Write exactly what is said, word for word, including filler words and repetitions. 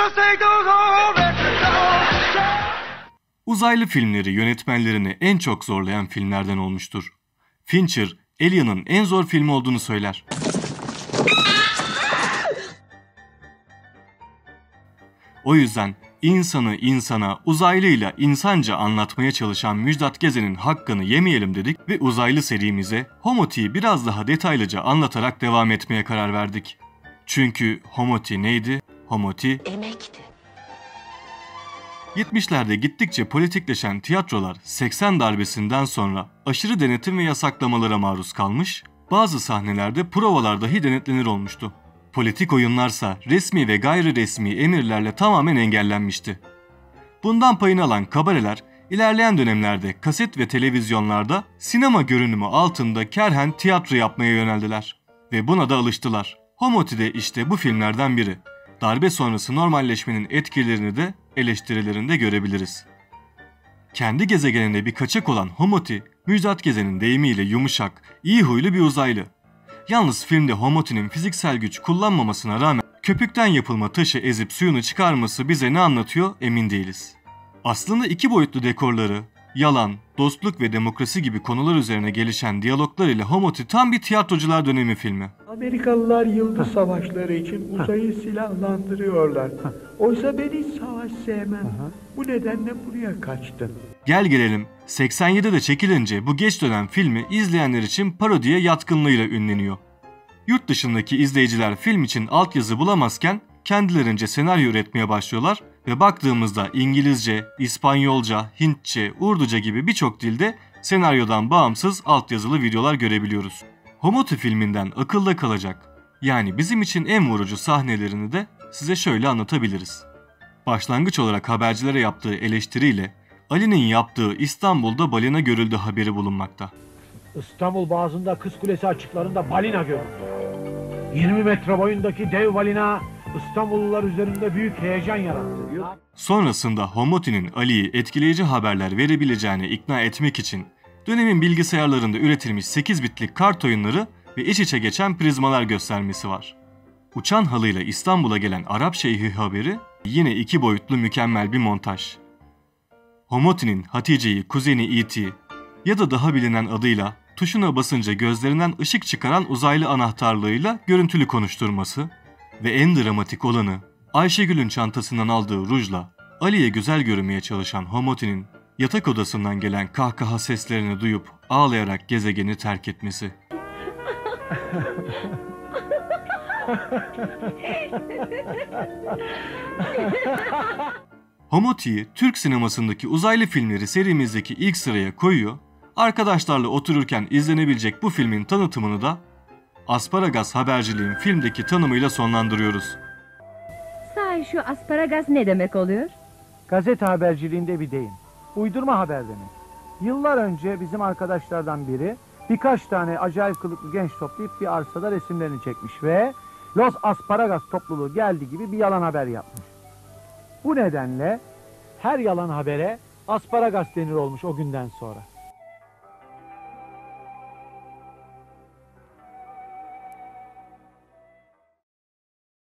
Uzaylı filmleri yönetmenlerini en çok zorlayan filmlerden olmuştur. Fincher, Alien'ın en zor film olduğunu söyler. O yüzden insanı insana, uzaylıyla insanca anlatmaya çalışan Müjdat Gezen'in hakkını yemeyelim dedik ve uzaylı serimize Homoti'yi biraz daha detaylıca anlatarak devam etmeye karar verdik. Çünkü Homoti neydi? Homoti emekti. yetmişlerde gittikçe politikleşen tiyatrolar seksen darbesinden sonra aşırı denetim ve yasaklamalara maruz kalmış, bazı sahnelerde provalar dahi denetlenir olmuştu. Politik oyunlarsa resmi ve gayri resmi emirlerle tamamen engellenmişti. Bundan payını alan kabareler ilerleyen dönemlerde kaset ve televizyonlarda sinema görünümü altında kerhen tiyatro yapmaya yöneldiler. Ve buna da alıştılar. Homoti de işte bu filmlerden biri. Darbe sonrası normalleşmenin etkilerini de eleştirilerinde görebiliriz. Kendi gezegeninde bir kaçak olan Homoti, Müjdat Gezen'in deyimiyle yumuşak, iyi huylu bir uzaylı. Yalnız filmde Homoti'nin fiziksel güç kullanmamasına rağmen köpükten yapılma taşı ezip suyunu çıkarması bize ne anlatıyor emin değiliz. Aslında iki boyutlu dekorları, yalan, dostluk ve demokrasi gibi konular üzerine gelişen diyaloglar ile Homoti tam bir tiyatrocular dönemi filmi. Amerikalılar yıldız savaşları için uzayı silahlandırıyorlar. Oysa ben hiç savaş sevmem. Bu nedenle buraya kaçtım. Gel gelelim, seksen yedide çekilince bu geç dönem filmi izleyenler için parodiye yatkınlığıyla ünleniyor. Yurt dışındaki izleyiciler film için altyazı bulamazken kendilerince senaryo üretmeye başlıyorlar ve baktığımızda İngilizce, İspanyolca, Hintçe, Urduca gibi birçok dilde senaryodan bağımsız altyazılı videolar görebiliyoruz. Homoti filminden akılda kalacak, yani bizim için en vurucu sahnelerini de size şöyle anlatabiliriz. Başlangıç olarak habercilere yaptığı eleştiriyle Ali'nin yaptığı İstanbul'da balina görüldü haberi bulunmakta. İstanbul Boğazı'nda Kız Kulesi açıklarında balina görüldü. yirmi metre boyundaki dev balina İstanbullular üzerinde büyük heyecan yarattı. Sonrasında Homoti'nin Ali'yi etkileyici haberler verebileceğine ikna etmek için dönemin bilgisayarlarında üretilmiş sekiz bitlik kart oyunları ve iç içe geçen prizmalar göstermesi var. Uçan halıyla İstanbul'a gelen Arap Şeyhi haberi yine iki boyutlu mükemmel bir montaj. Homoti'nin Hatice'yi kuzeni E T ya da daha bilinen adıyla tuşuna basınca gözlerinden ışık çıkaran uzaylı anahtarlığıyla görüntülü konuşturması ve en dramatik olanı Ayşegül'ün çantasından aldığı rujla Ali'ye güzel görünmeye çalışan Homoti'nin yatak odasından gelen kahkaha seslerini duyup ağlayarak gezegeni terk etmesi. Homoti'yi Türk sinemasındaki uzaylı filmleri serimizdeki ilk sıraya koyuyor, arkadaşlarla otururken izlenebilecek bu filmin tanıtımını da Asparagas Haberciliğin filmdeki tanımıyla sonlandırıyoruz. Sahi şu asparagas ne demek oluyor? Gazete haberciliğinde bir deyim. Uydurma haber demek. Yıllar önce bizim arkadaşlardan biri birkaç tane acayip kılıklı genç toplayıp bir arsada resimlerini çekmiş ve Los Asparagas topluluğu geldi gibi bir yalan haber yapmış. Bu nedenle her yalan habere asparagas denir olmuş o günden sonra.